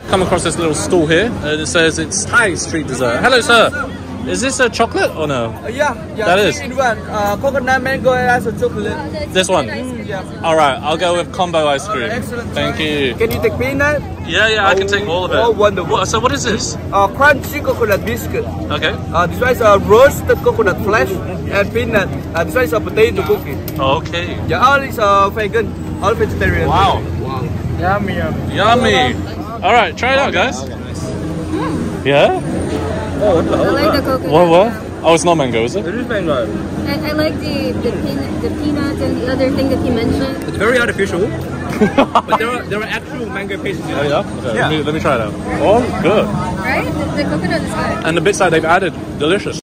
Come across this little stall here, and it says it's Thai street dessert. Hello, sir. Is this a chocolate or no? Yeah. That is. In one, coconut mango and ice chocolate. This one? Yeah. All right, I'll go with combo ice cream. Excellent. Thank you. Can you take peanut? Yeah, I can take all of it. Oh, wonderful. So what is this? Crunchy coconut biscuit. Okay. This one is a roasted coconut flesh and peanut. This one is a potato cookie. Okay. Yeah, all is vegan, all vegetarian. Wow. Yummy. Yummy. All right, try it out, guys. Yeah? I like the coconut. What? Oh, it's not mango, is it? It is mango. I like the peanuts and the other thing that you mentioned. It's very artificial. But there are actual mango pieces in it. Oh, yeah? Okay, Yeah. let me try it out. Oh, good. Right? The coconut is good. And the bits that they've added, delicious.